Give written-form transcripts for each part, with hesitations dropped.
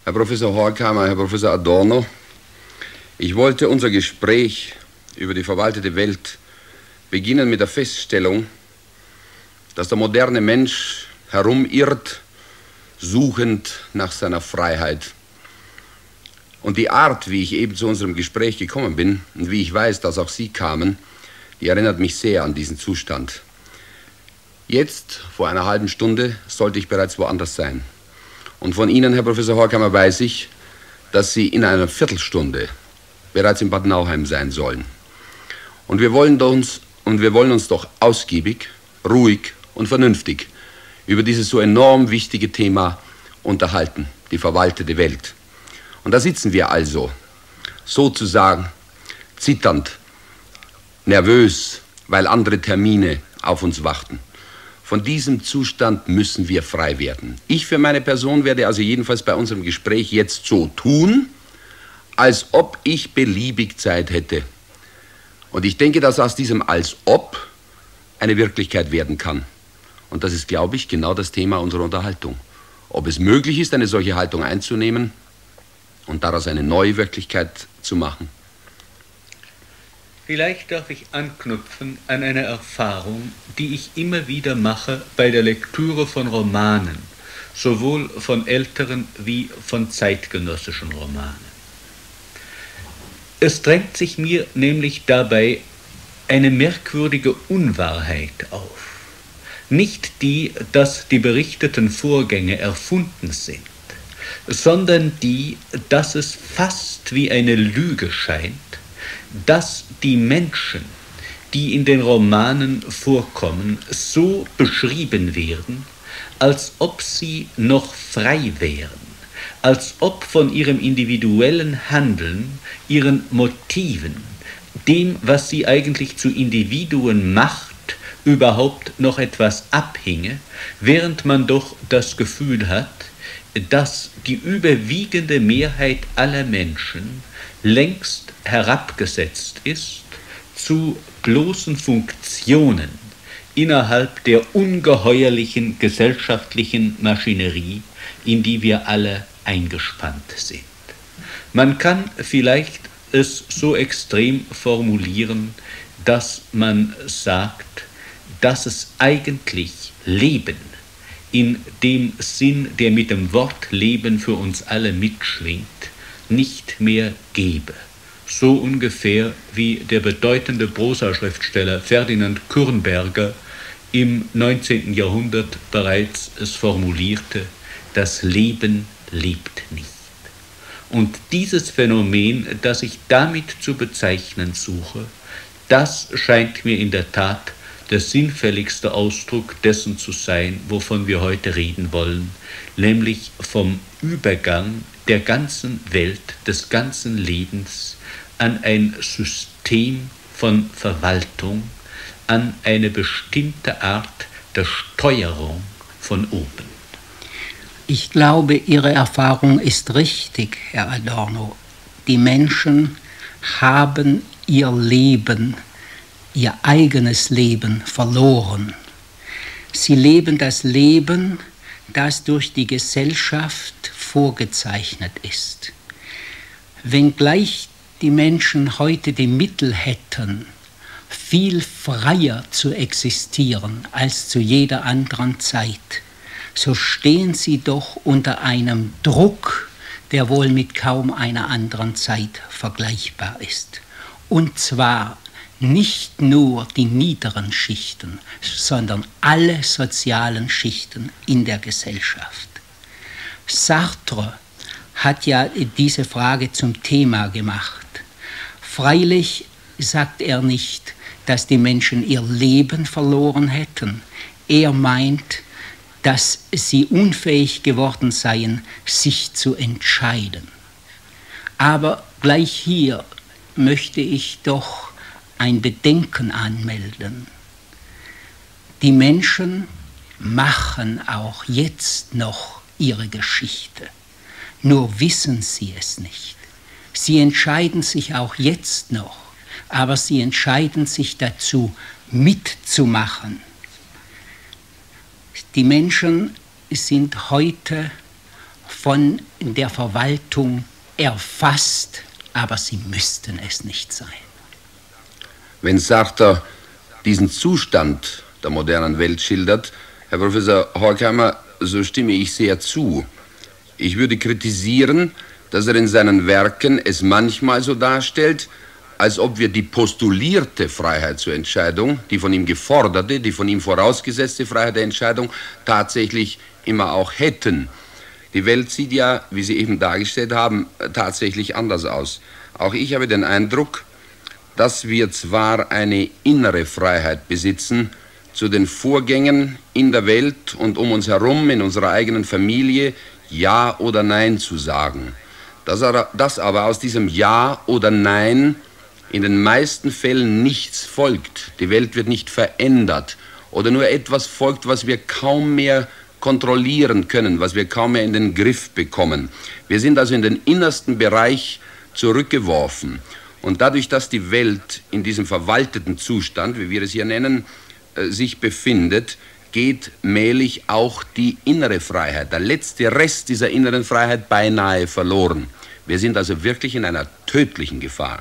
Herr Professor Horkheimer, Herr Professor Adorno, ich wollte unser Gespräch über die verwaltete Welt beginnen mit der Feststellung, dass der moderne Mensch herumirrt, suchend nach seiner Freiheit. Und die Art, wie ich eben zu unserem Gespräch gekommen bin und wie ich weiß, dass auch Sie kamen, die erinnert mich sehr an diesen Zustand. Jetzt, vor einer halben Stunde, sollte ich bereits woanders sein. Und von Ihnen, Herr Professor Horkheimer, weiß ich, dass Sie in einer Viertelstunde bereits in Bad Nauheim sein sollen. Und wir wollen uns doch ausgiebig, ruhig und vernünftig über dieses so enorm wichtige Thema unterhalten, die verwaltete Welt. Und da sitzen wir also, sozusagen zitternd, nervös, weil andere Termine auf uns warten. Von diesem Zustand müssen wir frei werden. Ich für meine Person werde also jedenfalls bei unserem Gespräch jetzt so tun, als ob ich beliebig Zeit hätte. Und ich denke, dass aus diesem als ob eine Wirklichkeit werden kann. Und das ist, glaube ich, genau das Thema unserer Unterhaltung. Ob es möglich ist, eine solche Haltung einzunehmen und daraus eine neue Wirklichkeit zu machen. Vielleicht darf ich anknüpfen an eine Erfahrung, die ich immer wieder mache bei der Lektüre von Romanen, sowohl von älteren wie von zeitgenössischen Romanen. Es drängt sich mir nämlich dabei eine merkwürdige Unwahrheit auf. Nicht die, dass die berichteten Vorgänge erfunden sind, sondern die, dass es fast wie eine Lüge scheint, dass die Menschen, die in den Romanen vorkommen, so beschrieben werden, als ob sie noch frei wären, als ob von ihrem individuellen Handeln, ihren Motiven, dem, was sie eigentlich zu Individuen macht, überhaupt noch etwas abhinge, während man doch das Gefühl hat, dass die überwiegende Mehrheit aller Menschen längst herabgesetzt ist zu bloßen Funktionen innerhalb der ungeheuerlichen gesellschaftlichen Maschinerie, in die wir alle eingespannt sind. Man kann vielleicht es so extrem formulieren, dass man sagt, dass es eigentlich Leben in dem Sinn, der mit dem Wort Leben für uns alle mitschwingt, nicht mehr gebe. So ungefähr wie der bedeutende Prosaschriftsteller Ferdinand Kürnberger im 19. Jahrhundert bereits es formulierte: Das Leben lebt nicht. Und dieses Phänomen, das ich damit zu bezeichnen suche, das scheint mir in der Tat der sinnfälligste Ausdruck dessen zu sein, wovon wir heute reden wollen, nämlich vom Übergang der ganzen Welt, des ganzen Lebens an ein System von Verwaltung, an eine bestimmte Art der Steuerung von oben. Ich glaube, Ihre Erfahrung ist richtig, Herr Adorno. Die Menschen haben ihr Leben, ihr eigenes Leben verloren. Sie leben das Leben, das durch die Gesellschaft vorgezeichnet ist. Wenngleich die Menschen heute die Mittel hätten, viel freier zu existieren als zu jeder anderen Zeit, so stehen sie doch unter einem Druck, der wohl mit kaum einer anderen Zeit vergleichbar ist. Und zwar nicht nur die niederen Schichten, sondern alle sozialen Schichten in der Gesellschaft. Sartre hat ja diese Frage zum Thema gemacht. Freilich sagt er nicht, dass die Menschen ihr Leben verloren hätten. Er meint, dass sie unfähig geworden seien, sich zu entscheiden. Aber gleich hier möchte ich doch ein Bedenken anmelden. Die Menschen machen auch jetzt noch ihre Geschichte, nur wissen sie es nicht. Sie entscheiden sich auch jetzt noch, aber sie entscheiden sich dazu, mitzumachen. Die Menschen sind heute von der Verwaltung erfasst, aber sie müssten es nicht sein. Wenn Sartre diesen Zustand der modernen Welt schildert, Herr Professor Horkheimer, so stimme ich sehr zu. Ich würde kritisieren, dass er in seinen Werken es manchmal so darstellt, als ob wir die postulierte Freiheit zur Entscheidung, die von ihm geforderte, die von ihm vorausgesetzte Freiheit der Entscheidung tatsächlich immer auch hätten. Die Welt sieht ja, wie Sie eben dargestellt haben, tatsächlich anders aus. Auch ich habe den Eindruck, dass wir zwar eine innere Freiheit besitzen, zu den Vorgängen in der Welt und um uns herum, in unserer eigenen Familie, Ja oder Nein zu sagen. Dass aber aus diesem Ja oder Nein in den meisten Fällen nichts folgt. Die Welt wird nicht verändert oder nur etwas folgt, was wir kaum mehr kontrollieren können, was wir kaum mehr in den Griff bekommen. Wir sind also in den innersten Bereich zurückgeworfen. Und dadurch, dass die Welt in diesem verwalteten Zustand, wie wir es hier nennen, sich befindet, geht mählich auch die innere Freiheit, der letzte Rest dieser inneren Freiheit beinahe verloren. Wir sind also wirklich in einer tödlichen Gefahr.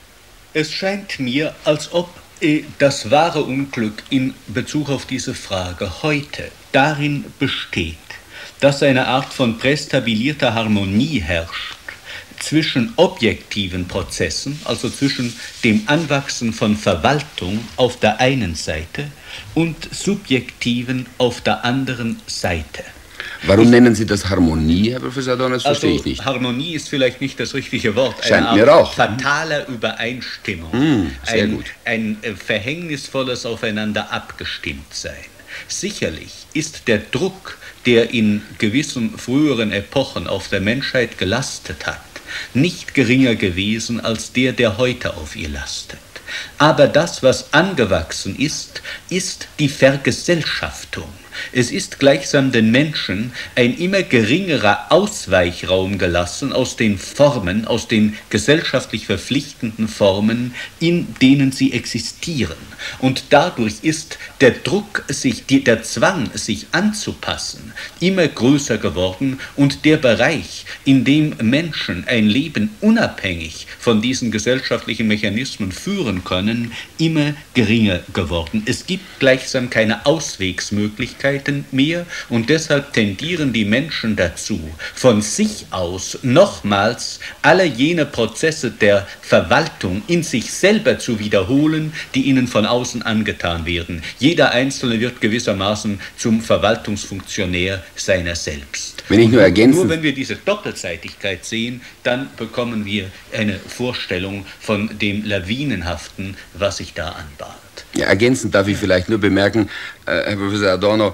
Es scheint mir, als ob das wahre Unglück in Bezug auf diese Frage heute darin besteht, dass eine Art von prästabilierter Harmonie herrscht zwischen objektiven Prozessen, also zwischen dem Anwachsen von Verwaltung auf der einen Seite und subjektiven auf der anderen Seite. Warum nennen Sie das Harmonie, Herr Professor Adorno? Das verstehe ich nicht. Harmonie ist vielleicht nicht das richtige Wort. Scheint mir auch. Fatale Übereinstimmung. Sehr gut. Ein verhängnisvolles Aufeinander abgestimmt sein. Sicherlich ist der Druck, der in gewissen früheren Epochen auf der Menschheit gelastet hat, nicht geringer gewesen als der heute auf ihr lastet. Aber das, was angewachsen ist, ist die Vergesellschaftung. Es ist gleichsam den Menschen ein immer geringerer Ausweichraum gelassen aus den Formen, aus den gesellschaftlich verpflichtenden Formen, in denen sie existieren. Und dadurch ist der Druck, der Zwang, sich anzupassen, immer größer geworden und der Bereich, in dem Menschen ein Leben unabhängig von diesen gesellschaftlichen Mechanismen führen können, immer geringer geworden. Es gibt gleichsam keine Auswegsmöglichkeiten mehr und deshalb tendieren die Menschen dazu, von sich aus nochmals alle jene Prozesse der Verwaltung in sich selber zu wiederholen, die ihnen von außen angetan werden. Jeder Einzelne wird gewissermaßen zum Verwaltungsfunktionär seiner selbst. Wenn ich nur ergänzen... Nur wenn wir diese Doppelseitigkeit sehen, dann bekommen wir eine Vorstellung von dem Lawinenhaften, was sich da anbahnt. Ja, ergänzend darf ich vielleicht nur bemerken, Herr Professor Adorno,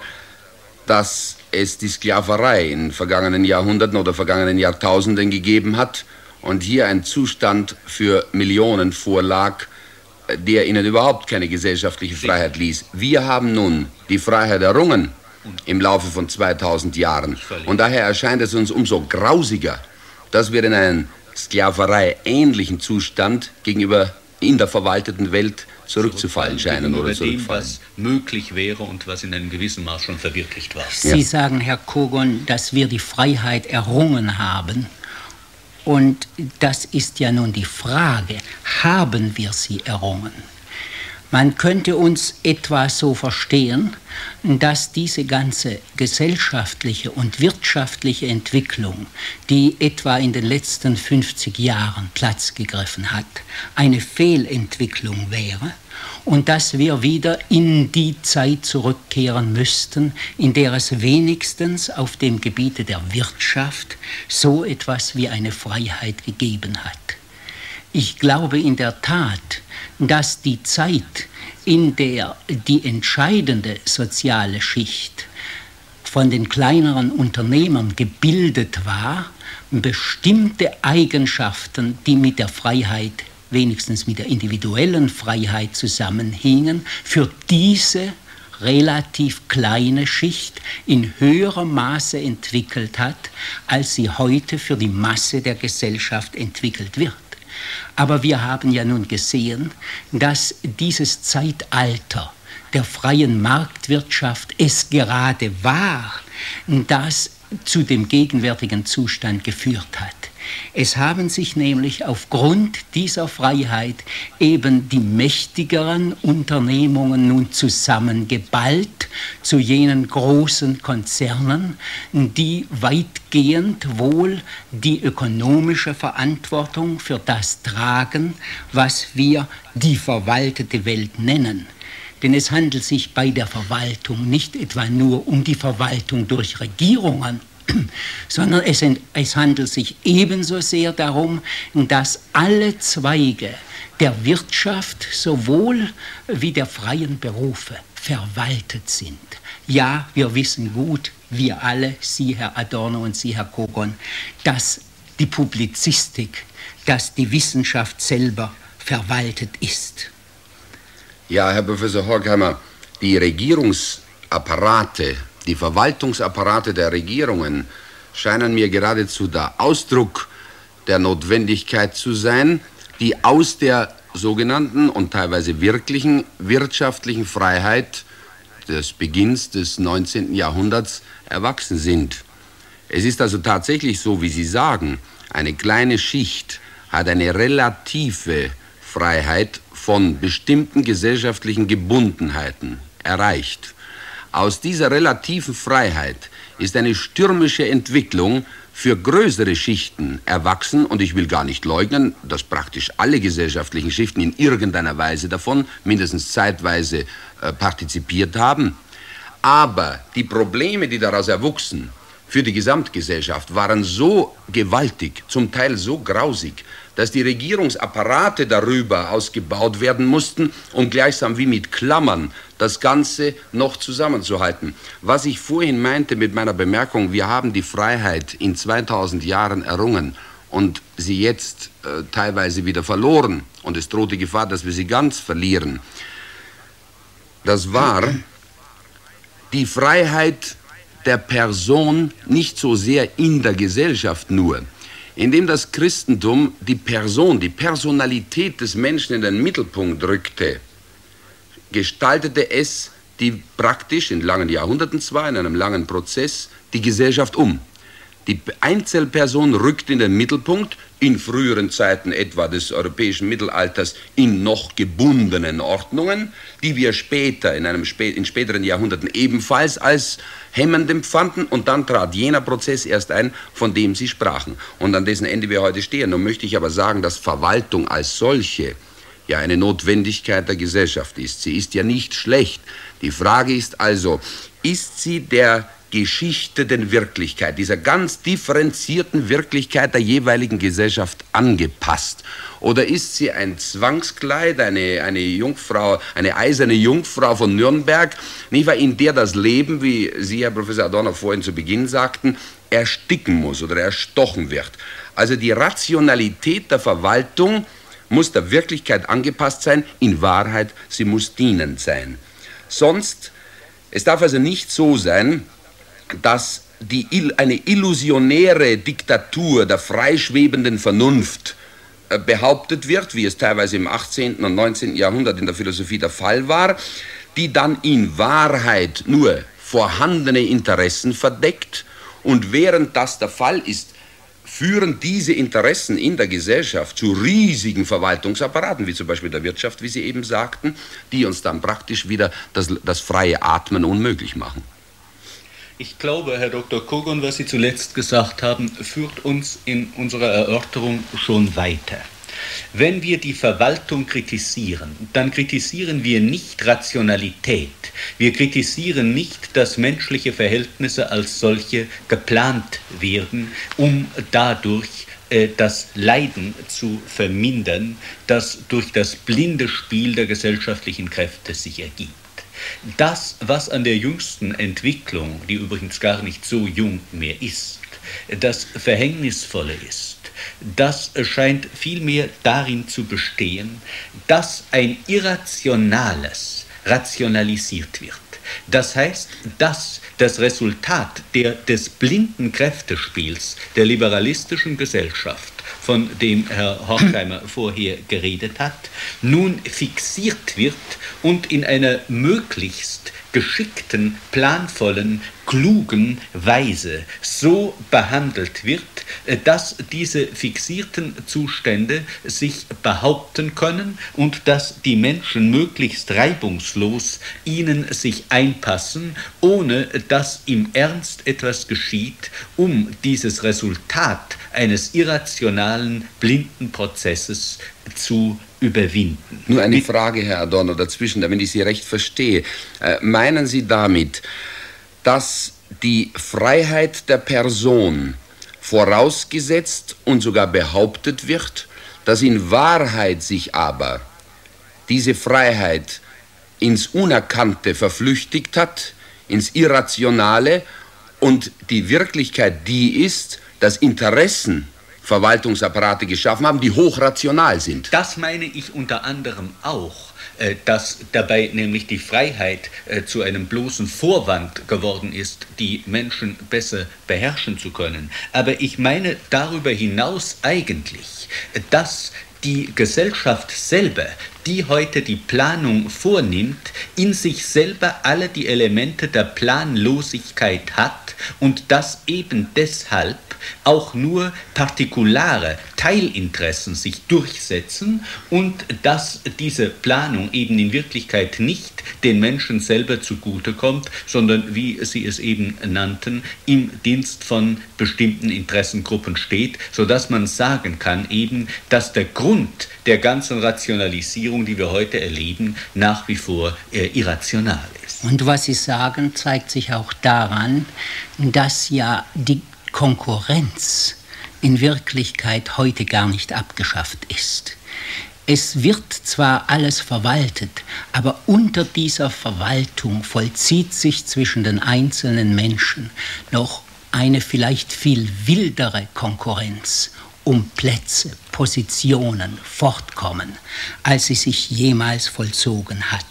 dass es die Sklaverei in vergangenen Jahrhunderten oder vergangenen Jahrtausenden gegeben hat und hier ein Zustand für Millionen vorlag, der ihnen überhaupt keine gesellschaftliche Freiheit ließ. Wir haben nun die Freiheit errungen im Laufe von 2000 Jahren. Und daher erscheint es uns umso grausiger, dass wir in einen Sklaverei-ähnlichen Zustand gegenüber in der verwalteten Welt zurückzufallen scheinen oder zurückfallen. Dem, was möglich wäre und was in einem gewissen Maß schon verwirklicht war. Sie sagen, Herr Kogon, dass wir die Freiheit errungen haben. Und das ist ja nun die Frage, haben wir sie errungen? Man könnte uns etwa so verstehen, dass diese ganze gesellschaftliche und wirtschaftliche Entwicklung, die etwa in den letzten 50 Jahren Platz gegriffen hat, eine Fehlentwicklung wäre und dass wir wieder in die Zeit zurückkehren müssten, in der es wenigstens auf dem Gebiete der Wirtschaft so etwas wie eine Freiheit gegeben hat. Ich glaube in der Tat, dass die Zeit, in der die entscheidende soziale Schicht von den kleineren Unternehmern gebildet war, bestimmte Eigenschaften, die mit der Freiheit, wenigstens mit der individuellen Freiheit zusammenhingen, für diese relativ kleine Schicht in höherem Maße entwickelt hat, als sie heute für die Masse der Gesellschaft entwickelt wird. Aber wir haben ja nun gesehen, dass dieses Zeitalter der freien Marktwirtschaft es gerade war, das zu dem gegenwärtigen Zustand geführt hat. Es haben sich nämlich aufgrund dieser Freiheit eben die mächtigeren Unternehmungen nun zusammengeballt zu jenen großen Konzernen, die weitgehend wohl die ökonomische Verantwortung für das tragen, was wir die verwaltete Welt nennen. Denn es handelt sich bei der Verwaltung nicht etwa nur um die Verwaltung durch Regierungen, sondern es handelt sich ebenso sehr darum, dass alle Zweige der Wirtschaft sowohl wie der freien Berufe verwaltet sind. Ja, wir wissen gut, wir alle, Sie, Herr Adorno, und Sie, Herr Kogon, dass die Publizistik, dass die Wissenschaft selber verwaltet ist. Ja, Herr Professor Horkheimer, die Regierungsapparate, die Verwaltungsapparate der Regierungen scheinen mir geradezu der Ausdruck der Notwendigkeit zu sein, die aus der sogenannten und teilweise wirklichen wirtschaftlichen Freiheit des Beginns des 19. Jahrhunderts erwachsen sind. Es ist also tatsächlich so, wie Sie sagen, eine kleine Schicht hat eine relative Freiheit von bestimmten gesellschaftlichen Gebundenheiten erreicht. Aus dieser relativen Freiheit ist eine stürmische Entwicklung für größere Schichten erwachsen, und ich will gar nicht leugnen, dass praktisch alle gesellschaftlichen Schichten in irgendeiner Weise davon mindestens zeitweise partizipiert haben. Aber die Probleme, die daraus erwuchsen, für die Gesamtgesellschaft waren so gewaltig, zum Teil so grausig, dass die Regierungsapparate darüber ausgebaut werden mussten, um gleichsam wie mit Klammern das Ganze noch zusammenzuhalten. Was ich vorhin meinte mit meiner Bemerkung, wir haben die Freiheit in 2000 Jahren errungen und sie jetzt teilweise wieder verloren, und es droht die Gefahr, dass wir sie ganz verlieren. Das war die Freiheit der Person nicht so sehr in der Gesellschaft nur. Indem das Christentum die Person, die Personalität des Menschen in den Mittelpunkt rückte, gestaltete es die praktisch in langen Jahrhunderten zwar, in einem langen Prozess, die Gesellschaft um. Die Einzelperson rückt in den Mittelpunkt, in früheren Zeiten etwa des europäischen Mittelalters in noch gebundenen Ordnungen, die wir später, in späteren Jahrhunderten ebenfalls als hemmend empfanden, und dann trat jener Prozess erst ein, von dem Sie sprachen und an dessen Ende wir heute stehen. Nun möchte ich aber sagen, dass Verwaltung als solche ja eine Notwendigkeit der Gesellschaft ist. Sie ist ja nicht schlecht. Die Frage ist also, ist sie der geschichteten Wirklichkeit, dieser ganz differenzierten Wirklichkeit der jeweiligen Gesellschaft angepasst? Oder ist sie ein Zwangskleid, eine Jungfrau, eine eiserne Jungfrau von Nürnberg, nicht wahr, in der das Leben, wie Sie, Herr Professor Adorno, vorhin zu Beginn sagten, ersticken muss oder erstochen wird? Also die Rationalität der Verwaltung muss der Wirklichkeit angepasst sein, in Wahrheit, sie muss dienend sein. Sonst, es darf also nicht so sein, dass eine illusionäre Diktatur der freischwebenden Vernunft behauptet wird, wie es teilweise im 18. und 19. Jahrhundert in der Philosophie der Fall war, die dann in Wahrheit nur vorhandene Interessen verdeckt, und während das der Fall ist, führen diese Interessen in der Gesellschaft zu riesigen Verwaltungsapparaten, wie zum Beispiel der Wirtschaft, wie Sie eben sagten, die uns dann praktisch wieder das freie Atmen unmöglich machen. Ich glaube, Herr Dr. Kogon, was Sie zuletzt gesagt haben, führt uns in unserer Erörterung schon weiter. Wenn wir die Verwaltung kritisieren, dann kritisieren wir nicht Rationalität. Wir kritisieren nicht, dass menschliche Verhältnisse als solche geplant werden, um dadurch das Leiden zu vermindern, das durch das blinde Spiel der gesellschaftlichen Kräfte sich ergibt. Das, was an der jüngsten Entwicklung, die übrigens gar nicht so jung mehr ist, das Verhängnisvolle ist, das scheint vielmehr darin zu bestehen, dass ein Irrationales rationalisiert wird. Das heißt, dass das Resultat des blinden Kräftespiels der liberalistischen Gesellschaft von dem Herr Horkheimer vorher geredet hat, nun fixiert wird und in einer möglichst geschickten, planvollen, klugen Weise so behandelt wird, dass diese fixierten Zustände sich behaupten können und dass die Menschen möglichst reibungslos ihnen sich einpassen, ohne dass im Ernst etwas geschieht, um dieses Resultat eines irrationalen, blinden Prozesses zu überwinden. Nur eine Frage, Herr Adorno, dazwischen, damit ich Sie recht verstehe. Meinen Sie damit, dass die Freiheit der Person vorausgesetzt und sogar behauptet wird, dass in Wahrheit sich aber diese Freiheit ins Unerkannte verflüchtigt hat, ins Irrationale, und die Wirklichkeit die ist, dass Interessen Verwaltungsapparate geschaffen haben, die hochrational sind? Das meine ich unter anderem auch, dass dabei nämlich die Freiheit zu einem bloßen Vorwand geworden ist, die Menschen besser beherrschen zu können. Aber ich meine darüber hinaus eigentlich, dass die Gesellschaft selber, die heute die Planung vornimmt, in sich selber alle die Elemente der Planlosigkeit hat und dass eben deshalb auch nur partikulare Teilinteressen sich durchsetzen und dass diese Planung eben in Wirklichkeit nicht den Menschen selber zugutekommt, sondern, wie Sie es eben nannten, im Dienst von bestimmten Interessengruppen steht, sodass man sagen kann eben, dass der Grund der ganzen Rationalisierung, die wir heute erleben, nach wie vor irrational ist. Und was Sie sagen, zeigt sich auch daran, dass ja die Konkurrenz in Wirklichkeit heute gar nicht abgeschafft ist. Es wird zwar alles verwaltet, aber unter dieser Verwaltung vollzieht sich zwischen den einzelnen Menschen noch eine vielleicht viel wildere Konkurrenz um Plätze, Positionen, Fortkommen, als sie sich jemals vollzogen hat.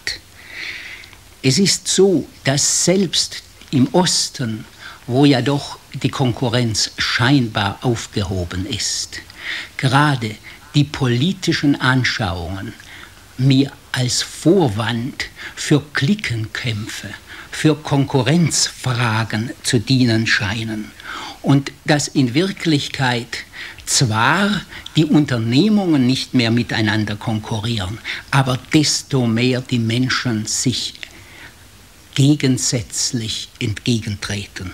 Es ist so, dass selbst im Osten, wo ja doch die Konkurrenz scheinbar aufgehoben ist, gerade die politischen Anschauungen mir als Vorwand für Cliquenkämpfe, für Konkurrenzfragen zu dienen scheinen. Und dass in Wirklichkeit zwar die Unternehmungen nicht mehr miteinander konkurrieren, aber desto mehr die Menschen sich gegensätzlich entgegentreten.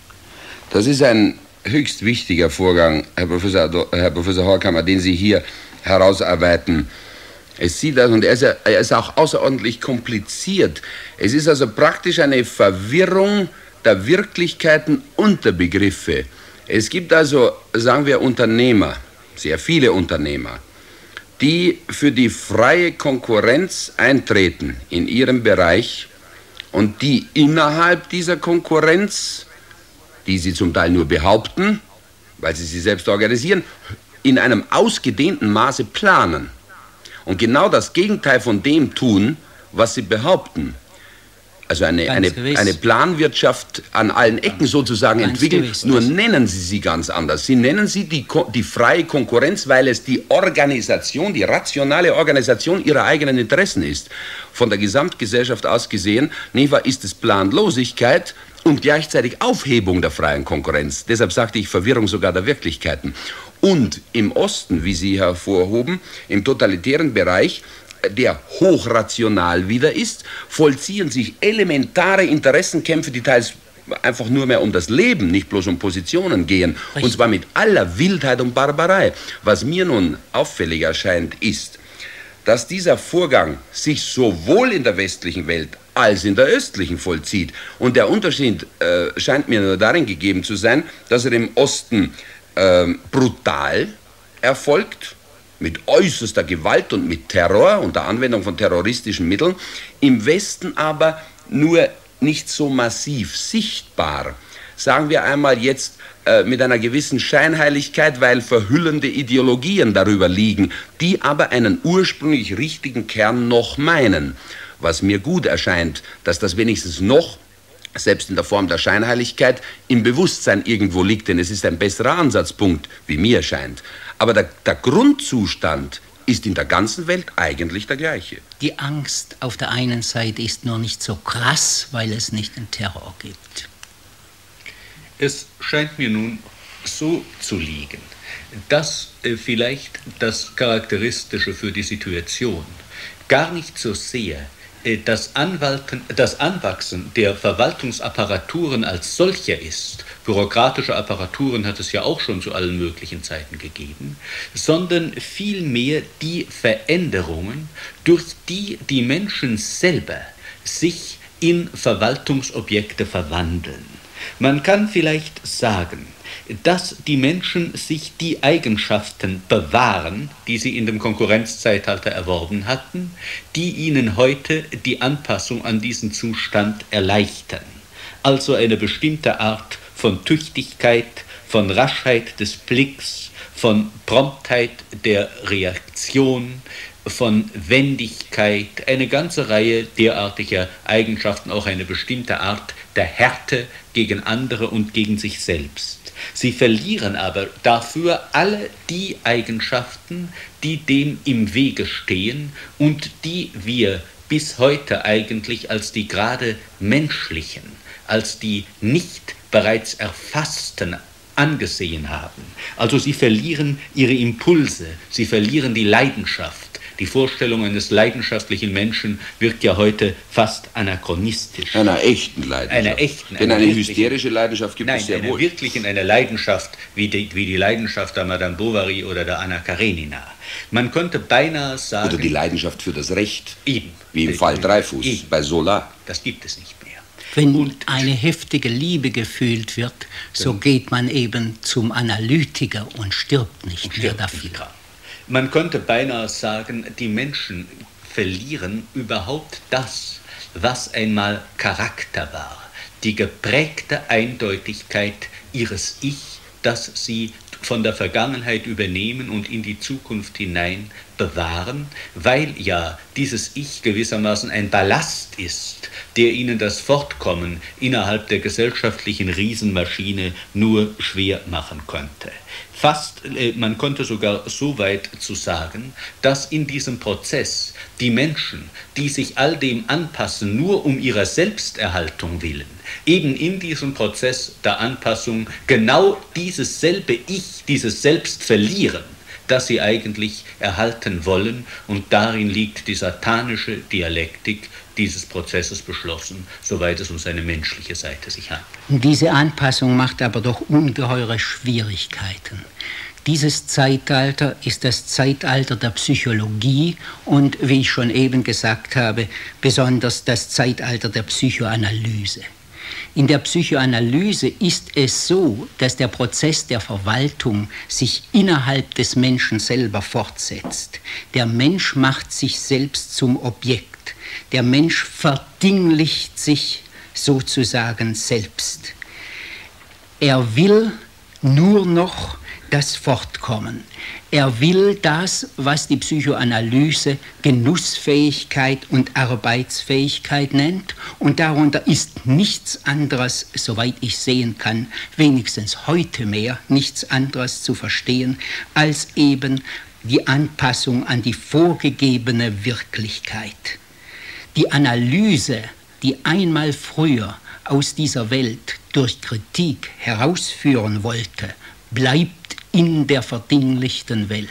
Das ist ein höchst wichtiger Vorgang, Herr Professor Horkheimer, den Sie hier herausarbeiten. Es sieht also, und er ist auch außerordentlich kompliziert. Es ist also praktisch eine Verwirrung der Wirklichkeiten und der Begriffe. Es gibt also, sagen wir, Unternehmer, sehr viele Unternehmer, die für die freie Konkurrenz eintreten in ihrem Bereich und die innerhalb dieser Konkurrenz, die sie zum Teil nur behaupten, weil sie selbst organisieren, in einem ausgedehnten Maße planen und genau das Gegenteil von dem tun, was sie behaupten. Also eine Planwirtschaft an allen Ecken sozusagen entwickeln, gewiss, nur nennen sie sie ganz anders. Sie nennen sie die freie Konkurrenz, weil es die Organisation, die rationale Organisation ihrer eigenen Interessen ist. Von der Gesamtgesellschaft aus gesehen, ist es Planlosigkeit und gleichzeitig Aufhebung der freien Konkurrenz. Deshalb sagte ich Verwirrung sogar der Wirklichkeiten. Und im Osten, wie Sie hervorhoben, im totalitären Bereich, der hochrational wieder ist, vollziehen sich elementare Interessenkämpfe, die teils einfach nur mehr um das Leben, nicht bloß um Positionen gehen. Richtig. Und zwar mit aller Wildheit und Barbarei. Was mir nun auffällig erscheint, ist, dass dieser Vorgang sich sowohl in der westlichen Welt als in der östlichen vollzieht. Und der Unterschied scheint mir nur darin gegeben zu sein, dass er im Osten brutal erfolgt, mit äußerster Gewalt und mit Terror, unter Anwendung von terroristischen Mitteln, im Westen aber nur nicht so massiv sichtbar. Sagen wir einmal jetzt mit einer gewissen Scheinheiligkeit, weil verhüllende Ideologien darüber liegen, die aber einen ursprünglich richtigen Kern noch meinen. Was mir gut erscheint, dass das wenigstens noch selbst in der Form der Scheinheiligkeit, im Bewusstsein irgendwo liegt, denn es ist ein besserer Ansatzpunkt, wie mir scheint. Aber der Grundzustand ist in der ganzen Welt eigentlich der gleiche. Die Angst auf der einen Seite ist nur nicht so krass, weil es nicht den Terror gibt. Es scheint mir nun so zu liegen, dass vielleicht das Charakteristische für die Situation gar nicht so sehr das Anwachsen der Verwaltungsapparaturen als solcher ist, bürokratische Apparaturen hat es ja auch schon zu allen möglichen Zeiten gegeben, sondern vielmehr die Veränderungen, durch die die Menschen selber sich in Verwaltungsobjekte verwandeln. Man kann vielleicht sagen, dass die Menschen sich die Eigenschaften bewahren, die sie in dem Konkurrenzzeitalter erworben hatten, die ihnen heute die Anpassung an diesen Zustand erleichtern. Also eine bestimmte Art von Tüchtigkeit, von Raschheit des Blicks, von Promptheit der Reaktion, von Wendigkeit, eine ganze Reihe derartiger Eigenschaften, auch eine bestimmte Art der Härte gegen andere und gegen sich selbst. Sie verlieren aber dafür alle die Eigenschaften, die dem im Wege stehen und die wir bis heute eigentlich als die gerade menschlichen, als die nicht bereits erfassten angesehen haben. Also sie verlieren ihre Impulse, sie verlieren die Leidenschaft. Die Vorstellung eines leidenschaftlichen Menschen wirkt ja heute fast anachronistisch. Einer echten Leidenschaft. Einer echten. Denn eine hysterische Leidenschaft gibt es sehr wohl. Nein, eine Leidenschaft wie die Leidenschaft der Madame Bovary oder der Anna Karenina. Man könnte beinahe sagen... Oder die Leidenschaft für das Recht. Eben. Wie im Fall Dreyfus bei Zola. Das gibt es nicht mehr. Wenn eine heftige Liebe gefühlt wird, so geht man eben zum Analytiker und stirbt nicht mehr dafür. Man könnte beinahe sagen, die Menschen verlieren überhaupt das, was einmal Charakter war, die geprägte Eindeutigkeit ihres Ich, das sie von der Vergangenheit übernehmen und in die Zukunft hinein bewahren, weil ja dieses Ich gewissermaßen ein Ballast ist, der ihnen das Fortkommen innerhalb der gesellschaftlichen Riesenmaschine nur schwer machen könnte. Man konnte sogar so weit zu sagen, dass in diesem Prozess die Menschen, die sich all dem anpassen, nur um ihrer Selbsterhaltung willen, eben in diesem Prozess der Anpassung genau dieses selbe Ich, dieses Selbst verlieren, das sie eigentlich erhalten wollen, und darin liegt die satanische Dialektik dieses Prozesses beschlossen, soweit es um seine menschliche Seite sich handelt. Diese Anpassung macht aber doch ungeheure Schwierigkeiten. Dieses Zeitalter ist das Zeitalter der Psychologie und, wie ich schon eben gesagt habe, besonders das Zeitalter der Psychoanalyse. In der Psychoanalyse ist es so, dass der Prozess der Verwaltung sich innerhalb des Menschen selber fortsetzt. Der Mensch macht sich selbst zum Objekt. Der Mensch verdinglicht sich sozusagen selbst. Er will nur noch das Fortkommen. Er will das, was die Psychoanalyse Genussfähigkeit und Arbeitsfähigkeit nennt. Und darunter ist nichts anderes, soweit ich sehen kann, wenigstens heute mehr, nichts anderes zu verstehen, als eben die Anpassung an die vorgegebene Wirklichkeit. Die Analyse, die einmal früher aus dieser Welt durch Kritik herausführen wollte, bleibt in der verdinglichten Welt.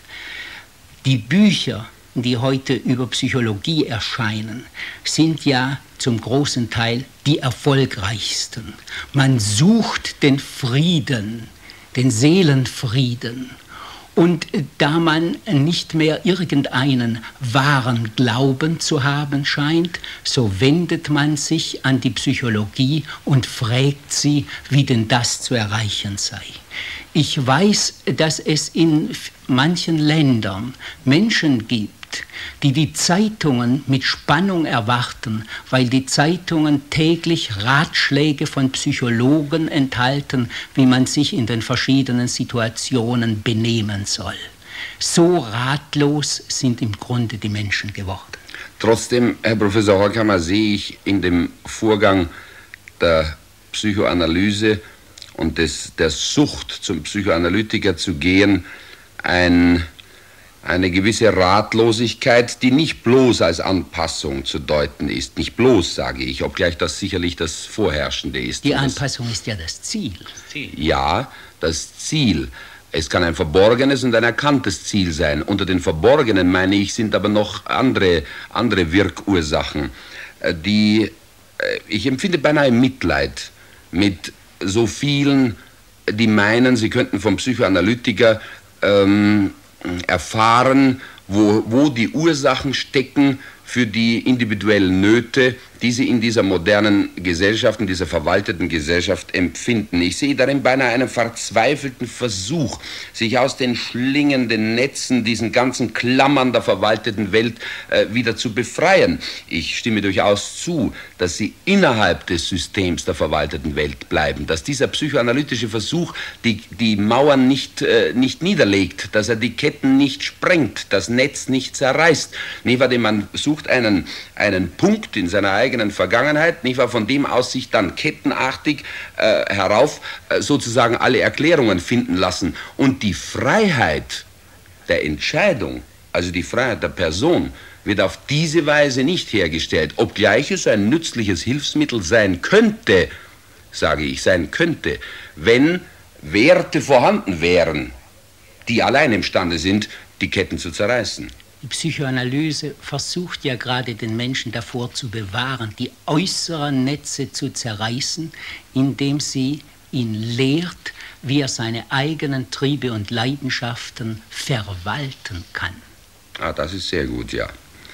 Die Bücher, die heute über Psychologie erscheinen, sind ja zum großen Teil die erfolgreichsten. Man sucht den Frieden, den Seelenfrieden. Und da man nicht mehr irgendeinen wahren Glauben zu haben scheint, so wendet man sich an die Psychologie und fragt sie, wie denn das zu erreichen sei. Ich weiß, dass es in manchen Ländern Menschen gibt, die die Zeitungen mit Spannung erwarten, weil die Zeitungen täglich Ratschläge von Psychologen enthalten, wie man sich in den verschiedenen Situationen benehmen soll. So ratlos sind im Grunde die Menschen geworden. Trotzdem, Herr Professor Horkheimer, sehe ich in dem Vorgang der Psychoanalyse und der Sucht zum Psychoanalytiker zu gehen eine gewisse Ratlosigkeit, die nicht bloß als Anpassung zu deuten ist. Nicht bloß, sage ich, obgleich das sicherlich das Vorherrschende ist. Die Anpassung ist ja das Ziel. Ja, das Ziel. Es kann ein verborgenes und ein erkanntes Ziel sein. Unter den verborgenen, meine ich, sind aber noch andere Wirkursachen, ich empfinde beinahe Mitleid mit so vielen, die meinen, sie könnten vom Psychoanalytiker erfahren, wo die Ursachen stecken für die individuellen Nöte, die sie in dieser modernen Gesellschaft, in dieser verwalteten Gesellschaft empfinden. Ich sehe darin beinahe einen verzweifelten Versuch, sich aus den schlingenden Netzen, diesen ganzen Klammern der verwalteten Welt wieder zu befreien. Ich stimme durchaus zu, dass sie innerhalb des Systems der verwalteten Welt bleiben, dass dieser psychoanalytische Versuch die Mauern nicht niederlegt, dass er die Ketten nicht sprengt, das Netz nicht zerreißt. Man sucht einen Punkt in seiner eigenen Vergangenheit, von dem aus sich dann kettenartig herauf sozusagen alle Erklärungen finden lassen. Und die Freiheit der Entscheidung, also die Freiheit der Person, wird auf diese Weise nicht hergestellt, obgleich es ein nützliches Hilfsmittel sein könnte, sage ich, wenn Werte vorhanden wären, die allein imstande sind, die Ketten zu zerreißen. Die Psychoanalyse versucht ja gerade den Menschen davor zu bewahren, die äußeren Netze zu zerreißen, indem sie ihn lehrt, wie er seine eigenen Triebe und Leidenschaften verwalten kann. Das ist sehr gut, ja.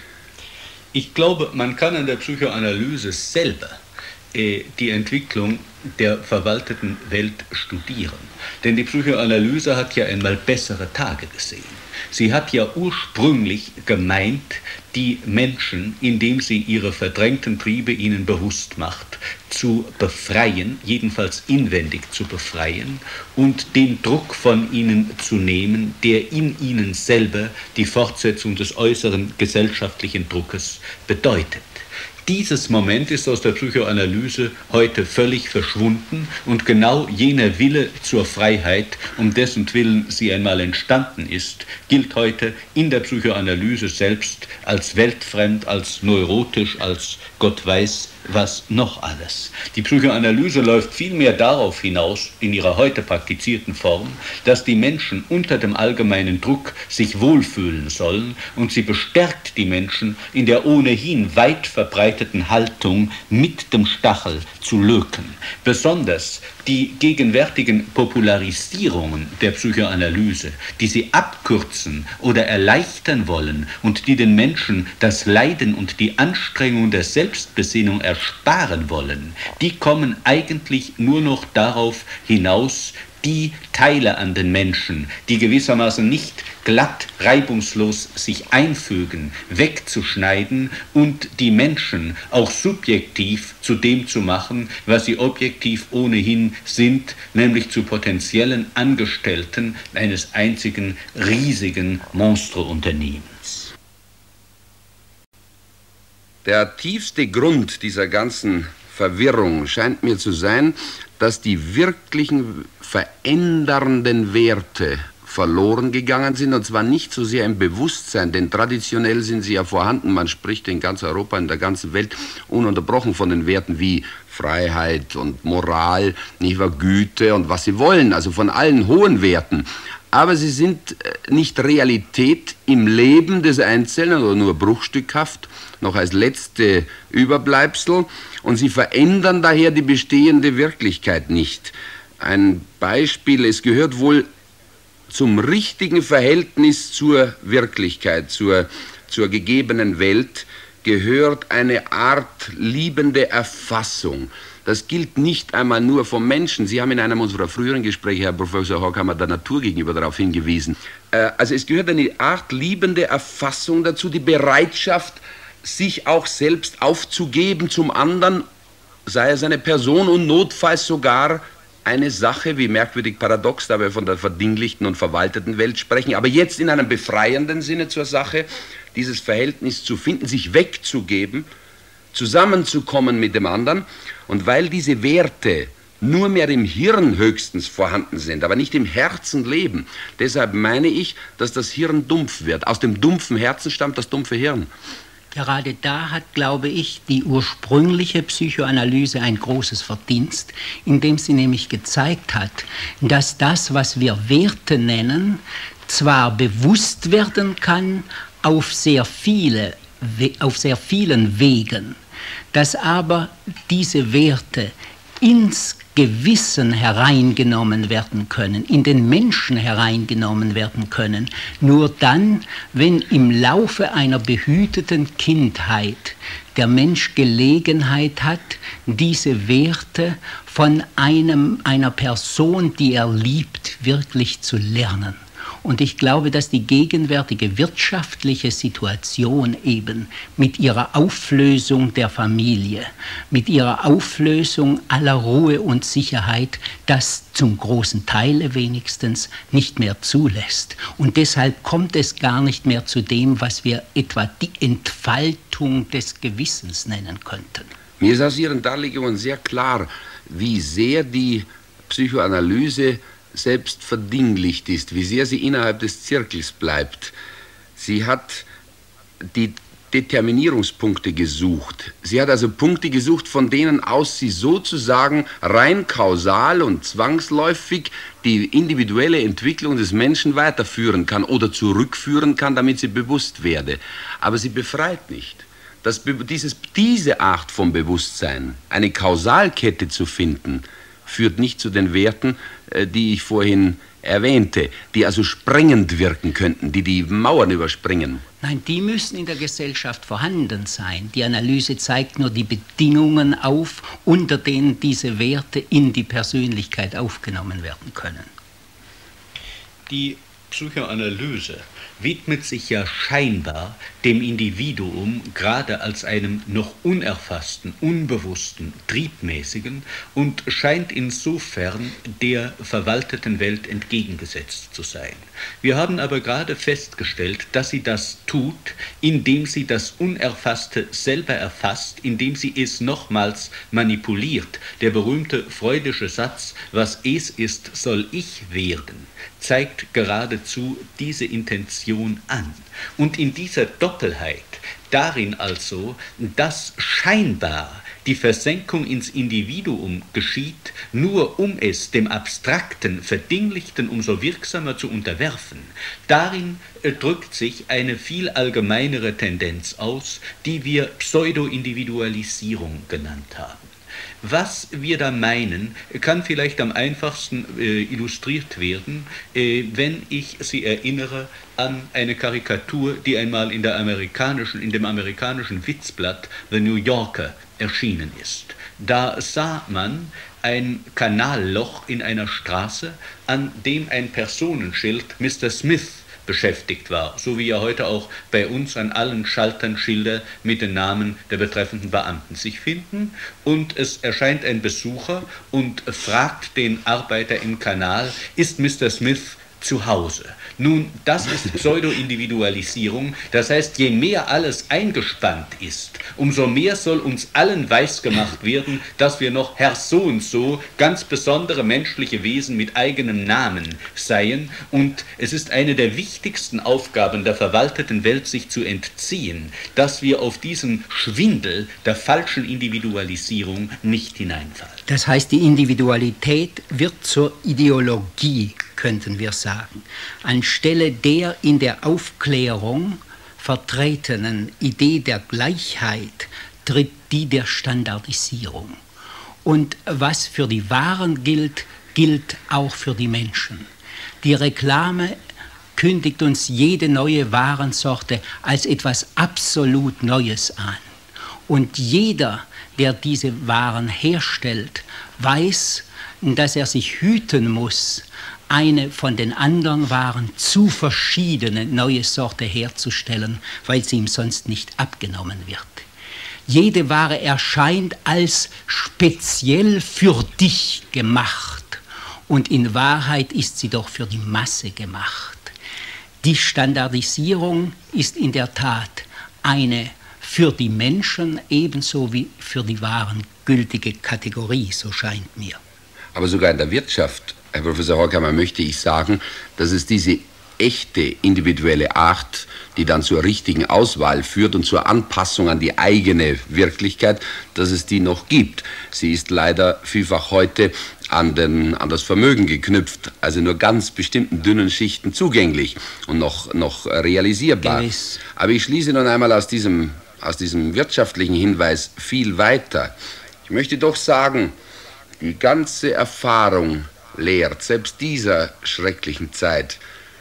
Ich glaube, man kann an der Psychoanalyse selber die Entwicklung der verwalteten Welt studieren. Denn die Psychoanalyse hat ja einmal bessere Tage gesehen. Sie hat ja ursprünglich gemeint, die Menschen, indem sie ihre verdrängten Triebe ihnen bewusst macht, zu befreien, jedenfalls inwendig zu befreien und den Druck von ihnen zu nehmen, der in ihnen selber die Fortsetzung des äußeren gesellschaftlichen Druckes bedeutet. Dieses Moment ist aus der Psychoanalyse heute völlig verschwunden und genau jener Wille zur Freiheit, um dessen Willen sie einmal entstanden ist, gilt heute in der Psychoanalyse selbst als weltfremd, als neurotisch, als Gott weiß was noch alles. Die Psychoanalyse läuft vielmehr darauf hinaus, in ihrer heute praktizierten Form, dass die Menschen unter dem allgemeinen Druck sich wohlfühlen sollen und sie bestärkt die Menschen in der ohnehin weit verbreiteten Haltung, mit dem Stachel zu löken. Besonders die gegenwärtigen Popularisierungen der Psychoanalyse, die sie abkürzen oder erleichtern wollen und die den Menschen das Leiden und die Anstrengung der Selbstbesinnung ersparen wollen, die kommen eigentlich nur noch darauf hinaus, die Teile an den Menschen, die gewissermaßen nicht glatt, reibungslos sich einfügen, wegzuschneiden und die Menschen auch subjektiv zu dem zu machen, was sie objektiv ohnehin sind, nämlich zu potenziellen Angestellten eines einzigen riesigen Monstrununternehmens. Der tiefste Grund dieser ganzen Verwirrung scheint mir zu sein, dass die wirklichen verändernden Werte verloren gegangen sind, und zwar nicht so sehr im Bewusstsein, denn traditionell sind sie ja vorhanden. Man spricht in ganz Europa, in der ganzen Welt ununterbrochen von den Werten wie Freiheit und Moral, Güte und was sie wollen, also von allen hohen Werten. Aber sie sind nicht Realität im Leben des Einzelnen oder nur bruchstückhaft, noch als letzte Überbleibsel, und sie verändern daher die bestehende Wirklichkeit nicht. Ein Beispiel, es gehört wohl zum richtigen Verhältnis zur Wirklichkeit, zur gegebenen Welt, gehört eine Art liebende Erfassung. Das gilt nicht einmal nur vom Menschen. Sie haben in einem unserer früheren Gespräche, Herr Professor Horkheimer, der Natur gegenüber darauf hingewiesen. Also es gehört eine Art liebende Erfassung dazu, die Bereitschaft, sich auch selbst aufzugeben zum anderen, sei es eine Person und notfalls sogar eine Sache, wie merkwürdig paradox, da wir von der verdinglichten und verwalteten Welt sprechen, aber jetzt in einem befreienden Sinne zur Sache, dieses Verhältnis zu finden, sich wegzugeben, zusammenzukommen mit dem anderen. Und weil diese Werte nur mehr im Hirn höchstens vorhanden sind, aber nicht im Herzen leben, deshalb meine ich, dass das Hirn dumpf wird. Aus dem dumpfen Herzen stammt das dumpfe Hirn. Gerade da hat, glaube ich, die ursprüngliche Psychoanalyse ein großes Verdienst, indem sie nämlich gezeigt hat, dass das, was wir Werte nennen, zwar bewusst werden kann auf sehr vielen Wegen, dass aber diese Werte ins Gewissen hereingenommen werden können, in den Menschen hereingenommen werden können, nur dann, wenn im Laufe einer behüteten Kindheit der Mensch Gelegenheit hat, diese Werte von einer Person, die er liebt, wirklich zu lernen. Und ich glaube, dass die gegenwärtige wirtschaftliche Situation eben mit ihrer Auflösung der Familie, mit ihrer Auflösung aller Ruhe und Sicherheit, das zum großen Teil wenigstens nicht mehr zulässt. Und deshalb kommt es gar nicht mehr zu dem, was wir etwa die Entfaltung des Gewissens nennen könnten. Mir ist aus Ihren Darlegungen sehr klar, wie sehr die Psychoanalyse selbst verdinglicht ist, wie sehr sie innerhalb des Zirkels bleibt. Sie hat die Determinierungspunkte gesucht. Sie hat also Punkte gesucht, von denen aus sie sozusagen rein kausal und zwangsläufig die individuelle Entwicklung des Menschen weiterführen kann oder zurückführen kann, damit sie bewusst werde. Aber sie befreit nicht. Diese Art von Bewusstsein, eine Kausalkette zu finden, führt nicht zu den Werten, die ich vorhin erwähnte, die also sprengend wirken könnten, die die Mauern überspringen. Nein, die müssen in der Gesellschaft vorhanden sein. Die Analyse zeigt nur die Bedingungen auf, unter denen diese Werte in die Persönlichkeit aufgenommen werden können. Die Psychoanalyse widmet sich ja scheinbar dem Individuum gerade als einem noch unerfassten, unbewussten, triebmäßigen und scheint insofern der verwalteten Welt entgegengesetzt zu sein. Wir haben aber gerade festgestellt, dass sie das tut, indem sie das Unerfasste selber erfasst, indem sie es nochmals manipuliert. Der berühmte freudische Satz, was es ist, soll ich werden, zeigt geradezu diese Intention an. Und in dieser Doppelheit, darin also, dass scheinbar die Versenkung ins Individuum geschieht, nur um es dem Abstrakten, Verdinglichten umso wirksamer zu unterwerfen, darin drückt sich eine viel allgemeinere Tendenz aus, die wir Pseudo-Individualisierung genannt haben. Was wir da meinen, kann vielleicht am einfachsten illustriert werden, wenn ich Sie erinnere an eine Karikatur, die einmal in dem amerikanischen Witzblatt The New Yorker erschienen ist. Da sah man ein Kanalloch in einer Straße, an dem ein Personenschild Mr. Smith beschäftigt war, so wie ja heute auch bei uns an allen Schaltern Schilder mit den Namen der betreffenden Beamten sich finden, und es erscheint ein Besucher und fragt den Arbeiter im Kanal, ist Mr. Smith zu Hause? Nun, das ist Pseudo-Individualisierung, das heißt, je mehr alles eingespannt ist, umso mehr soll uns allen weisgemacht werden, dass wir noch Herr so und so, ganz besondere menschliche Wesen mit eigenem Namen seien, und es ist eine der wichtigsten Aufgaben der verwalteten Welt, sich zu entziehen, dass wir auf diesen Schwindel der falschen Individualisierung nicht hineinfallen. Das heißt, die Individualität wird zur Ideologie, könnten wir sagen. Anstelle der in der Aufklärung vertretenen Idee der Gleichheit tritt die der Standardisierung. Und was für die Waren gilt, gilt auch für die Menschen. Die Reklame kündigt uns jede neue Warensorte als etwas absolut Neues an. Und jeder, der diese Waren herstellt, weiß, dass er sich hüten muss, eine von den anderen Waren zu verschiedene neue Sorte herzustellen, weil sie ihm sonst nicht abgenommen wird. Jede Ware erscheint als speziell für dich gemacht, und in Wahrheit ist sie doch für die Masse gemacht. Die Standardisierung ist in der Tat eine für die Menschen ebenso wie für die Waren gültige Kategorie, so scheint mir. Aber sogar in der Wirtschaft, Herr Professor Horkheimer, möchte ich sagen, dass es diese echte individuelle Art, die dann zur richtigen Auswahl führt und zur Anpassung an die eigene Wirklichkeit, dass es die noch gibt. Sie ist leider vielfach heute an das Vermögen geknüpft, also nur ganz bestimmten dünnen Schichten zugänglich und noch realisierbar. Gewiss. Aber ich schließe nun einmal aus diesem wirtschaftlichen Hinweis viel weiter. Ich möchte doch sagen, die ganze Erfahrung lehrt, selbst dieser schrecklichen Zeit,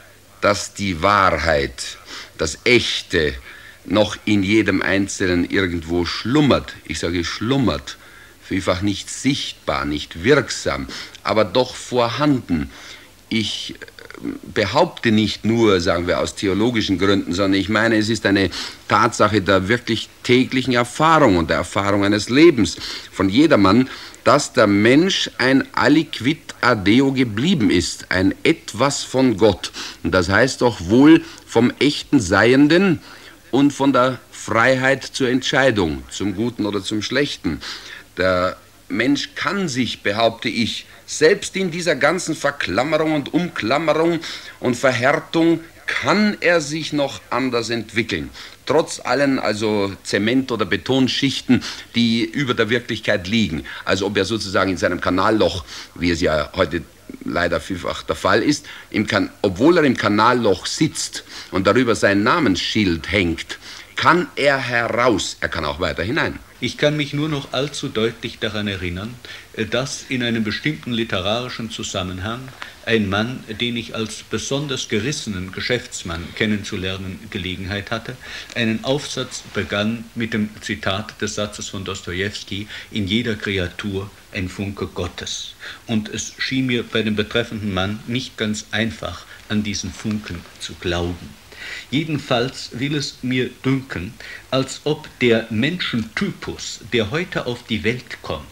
dass die Wahrheit, das Echte noch in jedem Einzelnen irgendwo schlummert. Ich sage schlummert, vielfach nicht sichtbar, nicht wirksam, aber doch vorhanden. Ich behaupte nicht nur, sagen wir, aus theologischen Gründen, sondern ich meine, es ist eine Tatsache der wirklich täglichen Erfahrung und der Erfahrung eines Lebens von jedermann, dass der Mensch ein aliquid ad Deo geblieben ist, ein Etwas von Gott. Und das heißt doch wohl vom echten Seienden und von der Freiheit zur Entscheidung, zum Guten oder zum Schlechten. Der Mensch kann sich, behaupte ich, selbst in dieser ganzen Verklammerung und Umklammerung und Verhärtung kann er sich noch anders entwickeln. Trotz allen also Zement- oder Betonschichten, die über der Wirklichkeit liegen. Also ob er sozusagen in seinem Kanalloch, wie es ja heute leider vielfach der Fall ist, obwohl er im Kanalloch sitzt und darüber sein Namensschild hängt, kann er heraus, er kann auch weiter hinein. Ich kann mich nur noch allzu deutlich daran erinnern, dass in einem bestimmten literarischen Zusammenhang ein Mann, den ich als besonders gerissenen Geschäftsmann kennenzulernen Gelegenheit hatte, einen Aufsatz begann mit dem Zitat des Satzes von Dostojewski: In jeder Kreatur ein Funke Gottes. Und es schien mir bei dem betreffenden Mann nicht ganz einfach, an diesen Funken zu glauben. Jedenfalls will es mir dünken, als ob der Menschentypus, der heute auf die Welt kommt,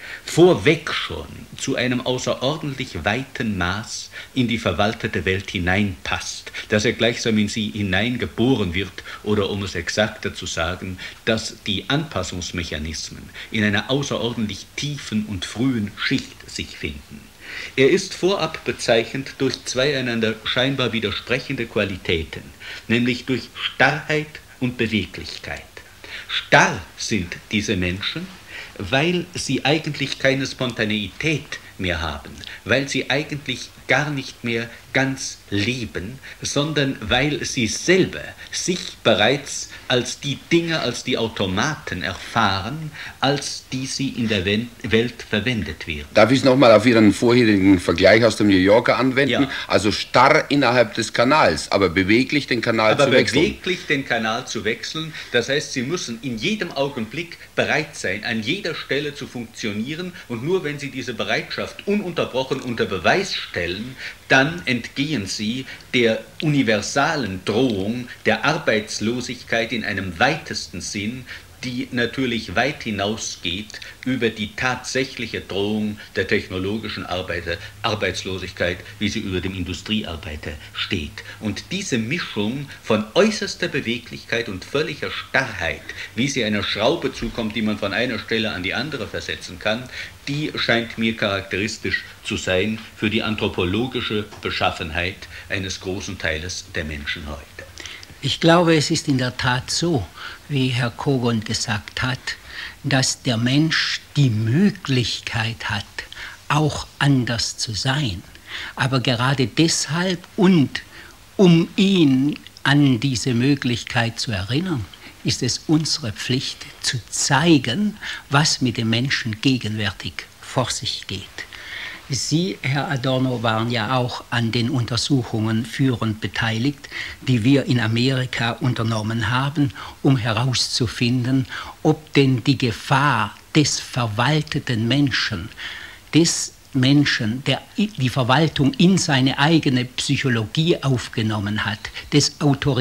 vorweg schon zu einem außerordentlich weiten Maß in die verwaltete Welt hineinpasst, dass er gleichsam in sie hineingeboren wird, oder um es exakter zu sagen, dass die Anpassungsmechanismen in einer außerordentlich tiefen und frühen Schicht sich finden. Er ist vorab bezeichnet durch zwei einander scheinbar widersprechende Qualitäten, nämlich durch Starrheit und Beweglichkeit. Starr sind diese Menschen, weil sie eigentlich keine Spontaneität mehr haben, weil sie eigentlich gar nicht mehr ganz leben, sondern weil sie selber sich bereits als die Dinge, als die Automaten erfahren, als die sie in der Welt verwendet werden. Darf ich es nochmal auf Ihren vorherigen Vergleich aus dem New Yorker anwenden? Ja. Also starr innerhalb des Kanals, aber beweglich den Kanal zu wechseln. Aber beweglich den Kanal zu wechseln, das heißt, Sie müssen in jedem Augenblick bereit sein, an jeder Stelle zu funktionieren, und nur wenn Sie diese Bereitschaft ununterbrochen unter Beweis stellen, dann entgehen Sie der universalen Drohung der Arbeitslosigkeit in einem weitesten Sinn, die natürlich weit hinausgeht über die tatsächliche Drohung der technologischen Arbeitslosigkeit, wie sie über dem Industriearbeiter steht. Und diese Mischung von äußerster Beweglichkeit und völliger Starrheit, wie sie einer Schraube zukommt, die man von einer Stelle an die andere versetzen kann, die scheint mir charakteristisch zu sein für die anthropologische Beschaffenheit eines großen Teiles der Menschen heute. Ich glaube, es ist in der Tat so, wie Herr Kogon gesagt hat, dass der Mensch die Möglichkeit hat, auch anders zu sein. Aber gerade deshalb und um ihn an diese Möglichkeit zu erinnern, ist es unsere Pflicht zu zeigen, was mit dem Menschen gegenwärtig vor sich geht. Sie, Herr Adorno, waren ja auch an den Untersuchungen führend beteiligt, die wir in Amerika unternommen haben, um herauszufinden, ob denn die Gefahr des verwalteten Menschen, des Menschen, der die Verwaltung in seine eigene Psychologie aufgenommen hat, des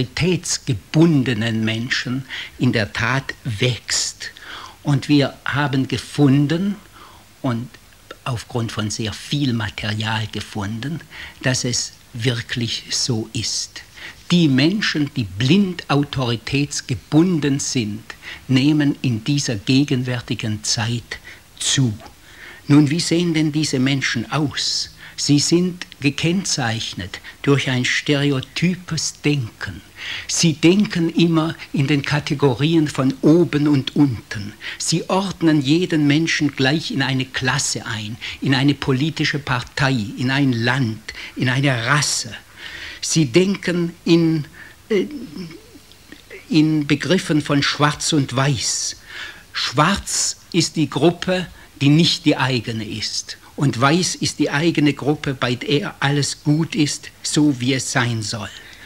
autoritätsgebundenen Menschen, in der Tat wächst. Und wir haben gefunden und aufgrund von sehr viel Material gefunden, dass es wirklich so ist. Die Menschen, die blind autoritätsgebunden sind, nehmen in dieser gegenwärtigen Zeit zu. Nun, wie sehen denn diese Menschen aus? Sie sind gekennzeichnet durch ein stereotypes Denken. Sie denken immer in den Kategorien von oben und unten. Sie ordnen jeden Menschen gleich in eine Klasse ein, in eine politische Partei, in ein Land, in eine Rasse. Sie denken in Begriffen von Schwarz und Weiß. Schwarz ist die Gruppe, die nicht die eigene ist. Und Weiß ist die eigene Gruppe, bei der alles gut ist, so wie es sein soll.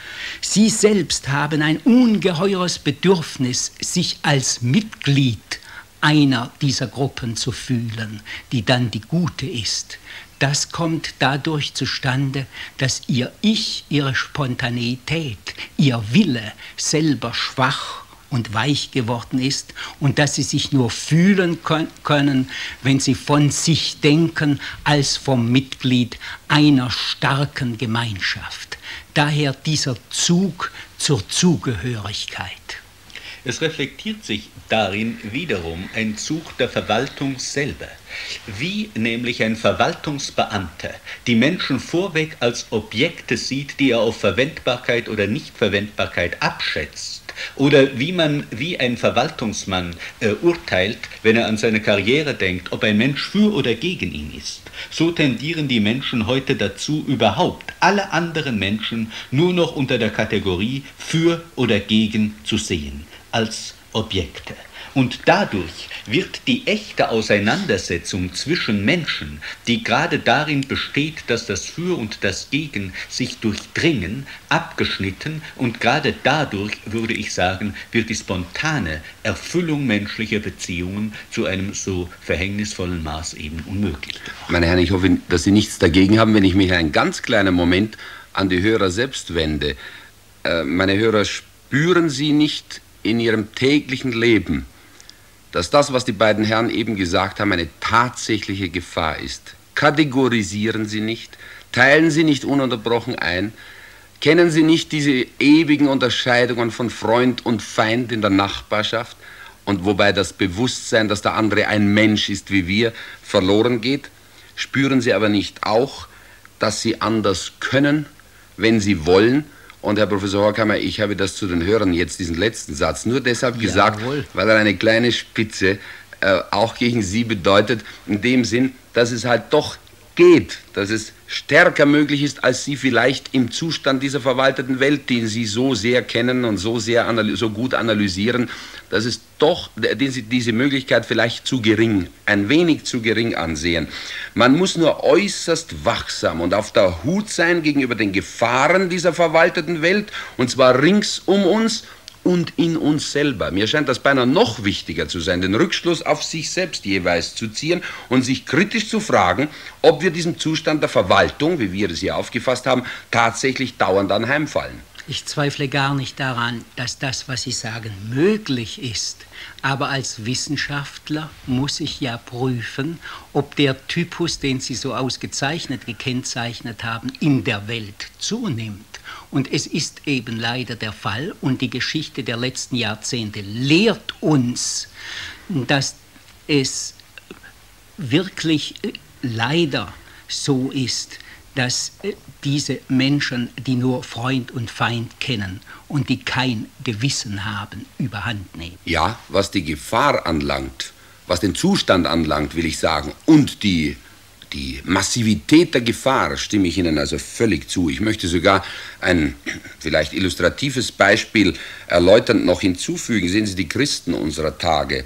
Sie selbst haben ein ungeheures Bedürfnis, sich als Mitglied einer dieser Gruppen zu fühlen, die dann die gute ist. Das kommt dadurch zustande, dass ihr Ich, ihre Spontaneität, ihr Wille selber schwach und weich geworden ist und dass sie sich nur fühlen können, wenn sie von sich denken als vom Mitglied einer starken Gemeinschaft. Daher dieser Zug zur Zugehörigkeit. Es reflektiert sich darin wiederum ein Zug der Verwaltung selber, wie nämlich ein Verwaltungsbeamter die Menschen vorweg als Objekte sieht, die er auf Verwendbarkeit oder Nichtverwendbarkeit abschätzt, oder wie ein Verwaltungsmann urteilt, wenn er an seine Karriere denkt, ob ein Mensch für oder gegen ihn ist. So tendieren die Menschen heute dazu, überhaupt alle anderen Menschen nur noch unter der Kategorie für oder gegen zu sehen, als Objekte. Und dadurch wird die echte Auseinandersetzung zwischen Menschen, die gerade darin besteht, dass das Für und das Gegen sich durchdringen, abgeschnitten, und gerade dadurch, würde ich sagen, wird die spontane Erfüllung menschlicher Beziehungen zu einem so verhängnisvollen Maß eben unmöglich. Meine Herren, ich hoffe, dass Sie nichts dagegen haben, wenn ich mich einen ganz kleinen Moment an die Hörer selbst wende. Meine Hörer, spüren Sie nicht in Ihrem täglichen Leben, dass das, was die beiden Herren eben gesagt haben, eine tatsächliche Gefahr ist? Kategorisieren Sie nicht, teilen Sie nicht ununterbrochen ein, kennen Sie nicht diese ewigen Unterscheidungen von Freund und Feind in der Nachbarschaft, und wobei das Bewusstsein, dass der andere ein Mensch ist wie wir, verloren geht? Spüren Sie aber nicht auch, dass Sie anders können, wenn Sie wollen? Und Herr Professor Horkheimer, ich habe das zu den Hörern jetzt, diesen letzten Satz, nur deshalb gesagt, weil er eine kleine Spitze auch gegen Sie bedeutet, in dem Sinn, dass es halt doch geht, dass es stärker möglich ist, als Sie vielleicht im Zustand dieser verwalteten Welt, den Sie so sehr kennen und so gut analysieren, dass es doch, diese Möglichkeit vielleicht zu gering, ein wenig zu gering ansehen. Man muss nur äußerst wachsam und auf der Hut sein gegenüber den Gefahren dieser verwalteten Welt, und zwar rings um uns und in uns selber. Mir scheint das beinahe noch wichtiger zu sein, den Rückschluss auf sich selbst jeweils zu ziehen und sich kritisch zu fragen, ob wir diesem Zustand der Verwaltung, wie wir es hier aufgefasst haben, tatsächlich dauernd anheimfallen. Ich zweifle gar nicht daran, dass das, was Sie sagen, möglich ist. Aber als Wissenschaftler muss ich ja prüfen, ob der Typus, den Sie so ausgezeichnet gekennzeichnet haben, in der Welt zunimmt. Und es ist eben leider der Fall, und die Geschichte der letzten Jahrzehnte lehrt uns, dass es wirklich leider so ist, dass diese Menschen, die nur Freund und Feind kennen und die kein Gewissen haben, überhand nehmen. Ja, was die Gefahr anlangt, was den Zustand anlangt, will ich sagen, und die Massivität der Gefahr, stimme ich Ihnen also völlig zu. Ich möchte sogar ein vielleicht illustratives Beispiel erläuternd noch hinzufügen. Sehen Sie die Christen unserer Tage.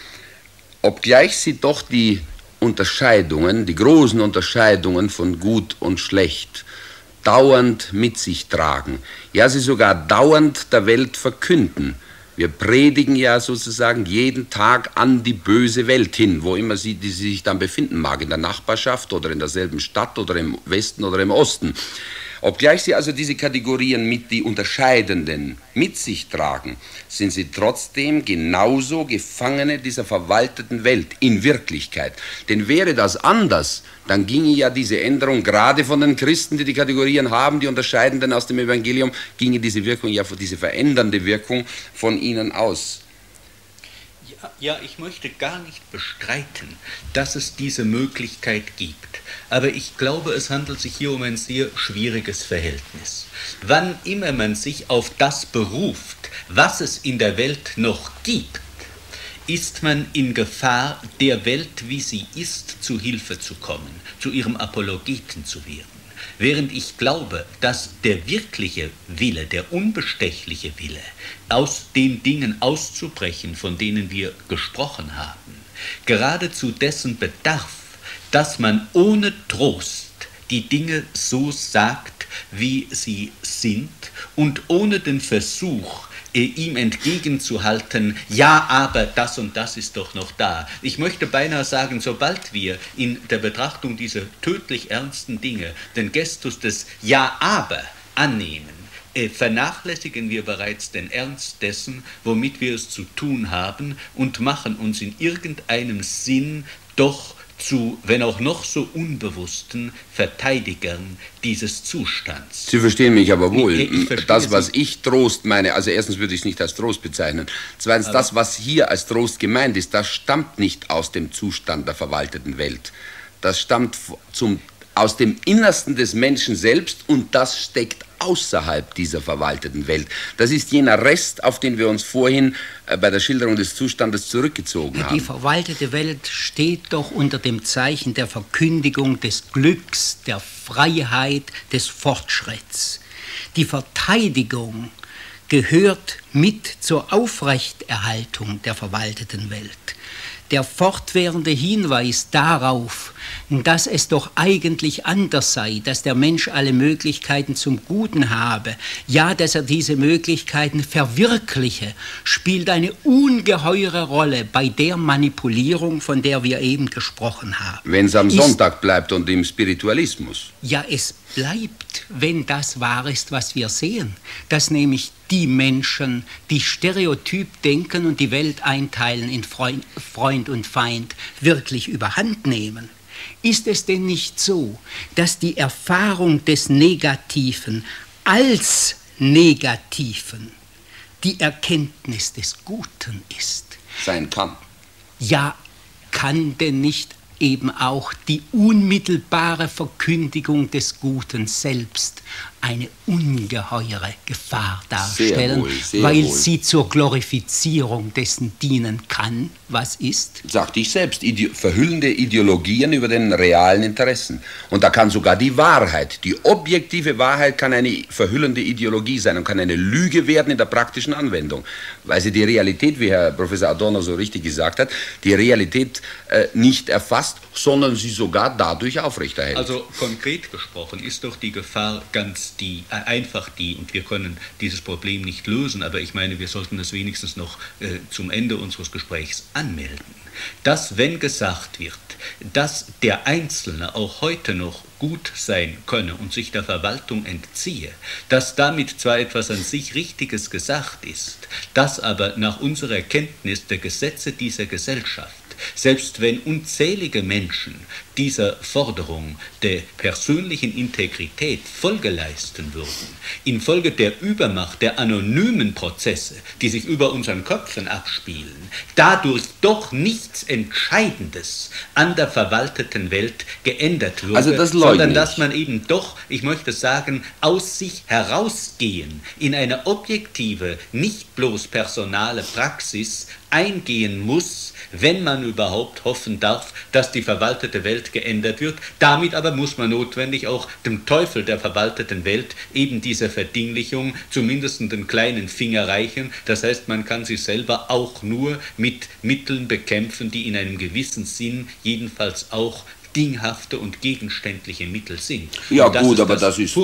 Obgleich sie doch die Unterscheidungen, die großen Unterscheidungen von gut und schlecht dauernd mit sich tragen, ja, sie sogar dauernd der Welt verkünden. Wir predigen ja sozusagen jeden Tag an die böse Welt hin, wo immer sie sich dann befinden mag, in der Nachbarschaft oder in derselben Stadt oder im Westen oder im Osten. Obgleich sie also diese Kategorien mit die Unterscheidenden mit sich tragen, sind sie trotzdem genauso Gefangene dieser verwalteten Welt in Wirklichkeit. Denn wäre das anders, dann ginge ja diese Änderung gerade von den Christen, die die Kategorien haben, die Unterscheidenden aus dem Evangelium, ginge diese Wirkung ja, diese verändernde Wirkung von ihnen aus. Ja, ich möchte gar nicht bestreiten, dass es diese Möglichkeit gibt. Aber ich glaube, es handelt sich hier um ein sehr schwieriges Verhältnis. Wann immer man sich auf das beruft, was es in der Welt noch gibt, ist man in Gefahr, der Welt, wie sie ist, zu Hilfe zu kommen, zu ihrem Apologeten zu werden. Während ich glaube, dass der wirkliche Wille, der unbestechliche Wille, aus den Dingen auszubrechen, von denen wir gesprochen haben, geradezu dessen bedarf, dass man ohne Trost die Dinge so sagt, wie sie sind, und ohne den Versuch, ihm entgegenzuhalten, ja, aber das und das ist doch noch da. Ich möchte beinahe sagen, sobald wir in der Betrachtung dieser tödlich ernsten Dinge den Gestus des Ja, aber annehmen, vernachlässigen wir bereits den Ernst dessen, womit wir es zu tun haben, und machen uns in irgendeinem Sinn doch zu, wenn auch noch so unbewussten Verteidigern dieses Zustands. Sie verstehen mich aber wohl. Das, was ich Trost meine, also erstens würde ich es nicht als Trost bezeichnen. Zweitens, das, was hier als Trost gemeint ist, das stammt nicht aus dem Zustand der verwalteten Welt. Das stammt aus dem Innersten des Menschen selbst, und das steckt außerhalb dieser verwalteten Welt. Das ist jener Rest, auf den wir uns vorhin bei der Schilderung des Zustandes zurückgezogen haben. Die verwaltete Welt steht doch unter dem Zeichen der Verkündigung des Glücks, der Freiheit, des Fortschritts. Die Verteidigung gehört mit zur Aufrechterhaltung der verwalteten Welt. Der fortwährende Hinweis darauf, dass es doch eigentlich anders sei, dass der Mensch alle Möglichkeiten zum Guten habe, ja, dass er diese Möglichkeiten verwirkliche, spielt eine ungeheure Rolle bei der Manipulierung, von der wir eben gesprochen haben. Wenn es am Sonntag bleibt und im Spiritualismus. Ja, es bleibt, wenn das wahr ist, was wir sehen, dass nämlich die Menschen, die stereotyp denken und die Welt einteilen in Freund und Feind, wirklich überhand nehmen. Ist es denn nicht so, dass die Erfahrung des Negativen als Negativen die Erkenntnis des Guten ist? Sein kann. Ja, kann denn nicht eben auch die unmittelbare Verkündigung des Guten selbst eine ungeheure Gefahr darstellen, weil sie zur Glorifizierung dessen dienen kann, was ist? Sagte ich selbst, verhüllende Ideologien über den realen Interessen. Und da kann sogar die Wahrheit, die objektive Wahrheit, kann eine verhüllende Ideologie sein und kann eine Lüge werden in der praktischen Anwendung, weil sie die Realität, wie Herr Professor Adorno so richtig gesagt hat, die Realität nicht erfasst, sondern sie sogar dadurch aufrechterhält. Also konkret gesprochen ist doch die Gefahr einfach die, und wir können dieses Problem nicht lösen, aber ich meine, wir sollten es wenigstens noch zum Ende unseres Gesprächs anmelden, dass, wenn gesagt wird, dass der Einzelne auch heute noch gut sein könne und sich der Verwaltung entziehe, dass damit zwar etwas an sich Richtiges gesagt ist, dass aber nach unserer Kenntnis der Gesetze dieser Gesellschaft, selbst wenn unzählige Menschen dieser Forderung der persönlichen Integrität Folge leisten würden, infolge der Übermacht der anonymen Prozesse, die sich über unseren Köpfen abspielen, dadurch doch nichts Entscheidendes an der verwalteten Welt geändert würde, also sondern dass man eben doch, ich möchte sagen, aus sich herausgehen, in eine objektive, nicht bloß personale Praxis eingehen muss, wenn man überhaupt hoffen darf, dass die verwaltete Welt geändert wird. Damit aber muss man notwendig auch dem Teufel der verwalteten Welt eben diese Verdinglichung zumindest den kleinen Finger reichen. Das heißt, man kann sie selber auch nur mit Mitteln bekämpfen, die in einem gewissen Sinn jedenfalls auch dinghafte und gegenständliche Mittel sind. Ja gut, aber das ist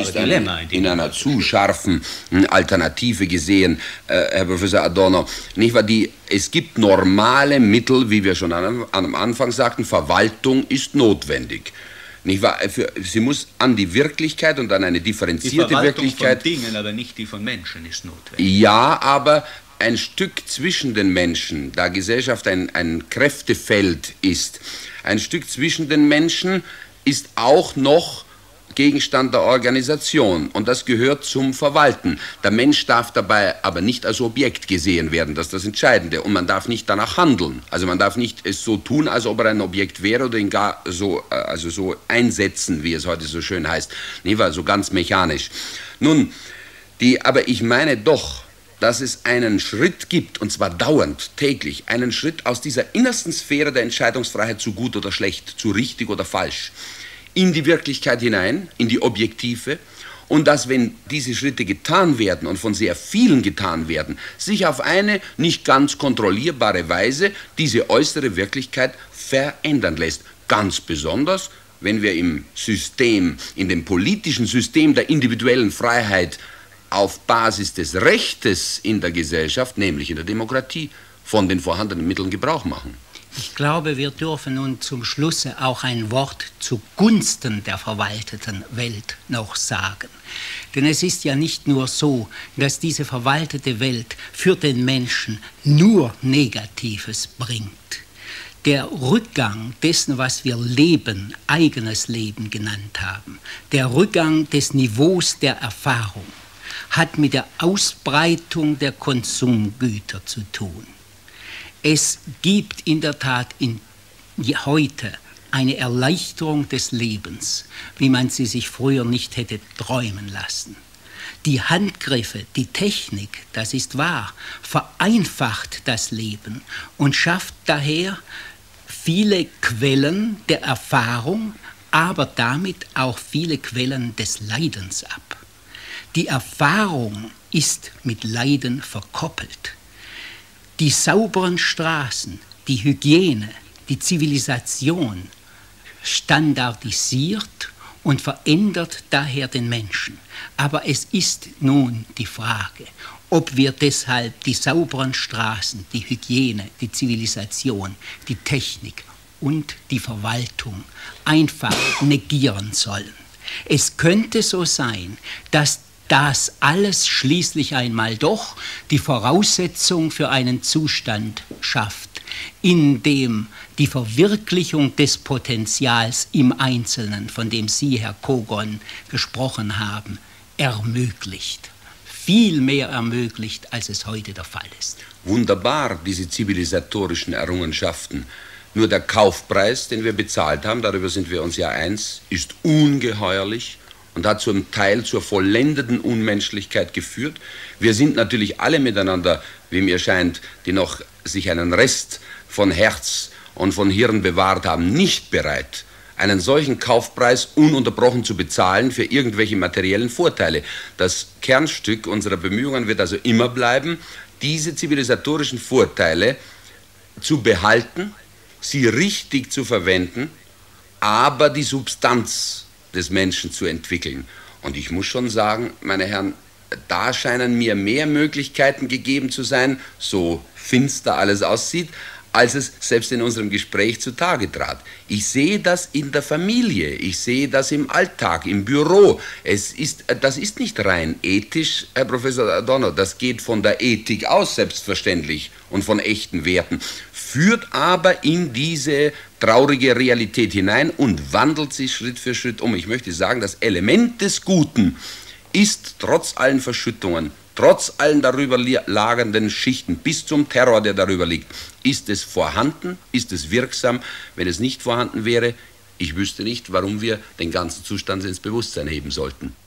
in einer zu scharfen Alternative gesehen, Herr Professor Adorno. Nicht wahr? Es gibt normale Mittel, wie wir schon am Anfang sagten, Verwaltung ist notwendig. Nicht wahr? Sie muss an die Wirklichkeit und an eine differenzierte die Verwaltung Wirklichkeit. Von Dingen, aber nicht die von Menschen ist notwendig. Ja, aber ein Stück zwischen den Menschen, da Gesellschaft ein Kräftefeld ist, ein Stück zwischen den Menschen ist auch noch Gegenstand der Organisation und das gehört zum Verwalten. Der Mensch darf dabei aber nicht als Objekt gesehen werden, das ist das Entscheidende. Und man darf nicht danach handeln. Also man darf nicht es so tun, als ob er ein Objekt wäre oder ihn gar so, also so einsetzen, wie es heute so schön heißt. Nee, war so ganz mechanisch. Nun, aber ich meine doch, dass es einen Schritt gibt, und zwar dauernd, täglich, einen Schritt aus dieser innersten Sphäre der Entscheidungsfreiheit zu gut oder schlecht, zu richtig oder falsch, in die Wirklichkeit hinein, in die Objektive, und dass, wenn diese Schritte getan werden und von sehr vielen getan werden, sich auf eine nicht ganz kontrollierbare Weise diese äußere Wirklichkeit verändern lässt. Ganz besonders, wenn wir im System, in dem politischen System der individuellen Freiheit auf Basis des Rechtes in der Gesellschaft, nämlich in der Demokratie, von den vorhandenen Mitteln Gebrauch machen. Ich glaube, wir dürfen nun zum Schluss auch ein Wort zugunsten der verwalteten Welt noch sagen. Denn es ist ja nicht nur so, dass diese verwaltete Welt für den Menschen nur Negatives bringt. Der Rückgang dessen, was wir Leben, eigenes Leben genannt haben, der Rückgang des Niveaus der Erfahrung, hat mit der Ausbreitung der Konsumgüter zu tun. Es gibt in der Tat heute eine Erleichterung des Lebens, wie man sie sich früher nicht hätte träumen lassen. Die Handgriffe, die Technik, das ist wahr, vereinfacht das Leben und schafft daher viele Quellen der Erfahrung, aber damit auch viele Quellen des Leidens ab. Die Erfahrung ist mit Leiden verkoppelt. Die sauberen Straßen, die Hygiene, die Zivilisation standardisiert und verändert daher den Menschen. Aber es ist nun die Frage, ob wir deshalb die sauberen Straßen, die Hygiene, die Zivilisation, die Technik und die Verwaltung einfach negieren sollen. Es könnte so sein, dass das alles schließlich einmal doch die Voraussetzung für einen Zustand schafft, in dem die Verwirklichung des Potenzials im Einzelnen, von dem Sie, Herr Kogon, gesprochen haben, ermöglicht. Viel mehr ermöglicht, als es heute der Fall ist. Wunderbar, diese zivilisatorischen Errungenschaften. Nur der Kaufpreis, den wir bezahlt haben, darüber sind wir uns ja eins, ist ungeheuerlich und hat zum Teil zur vollendeten Unmenschlichkeit geführt. Wir sind natürlich alle miteinander, wie mir scheint, die noch sich einen Rest von Herz und von Hirn bewahrt haben, nicht bereit, einen solchen Kaufpreis ununterbrochen zu bezahlen für irgendwelche materiellen Vorteile. Das Kernstück unserer Bemühungen wird also immer bleiben, diese zivilisatorischen Vorteile zu behalten, sie richtig zu verwenden, aber die Substanz des Menschen zu entwickeln. Und ich muss schon sagen, meine Herren, da scheinen mir mehr Möglichkeiten gegeben zu sein, so finster alles aussieht, als es selbst in unserem Gespräch zutage trat. Ich sehe das in der Familie, ich sehe das im Alltag, im Büro. Das ist nicht rein ethisch, Herr Professor Adorno, das geht von der Ethik aus, selbstverständlich, und von echten Werten, führt aber in diese traurige Realität hinein und wandelt sich Schritt für Schritt um. Ich möchte sagen, das Element des Guten ist trotz allen Verschüttungen, trotz allen darüber lagernden Schichten, bis zum Terror, der darüber liegt, ist es vorhanden, ist es wirksam. Wenn es nicht vorhanden wäre, ich wüsste nicht, warum wir den ganzen Zustand ins Bewusstsein heben sollten.